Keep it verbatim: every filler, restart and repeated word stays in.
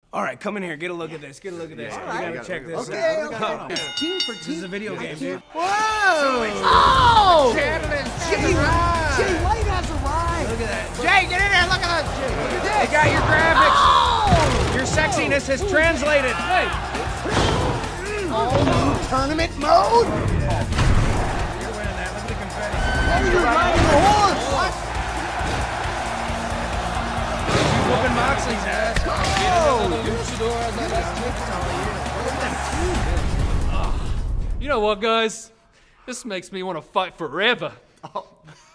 All right, come in here. Get a look at this. Get a look at this. Yeah, you gotta check this okay, out. Okay, okay. Team for team. This is a video game, dude. Whoa! Oh! Jay, Jay White has arrived. Look at that. Jay, get in there. Look at that. Jay, look at this. They got your graphics. Oh! Your sexiness has translated. Hey. Oh, tournament mode. Yeah. You're winning that. Look at the confetti. Oh, you're riding the horse. What? Whooping Moxley's ass. You know what, guys? This makes me want to fight forever. Oh.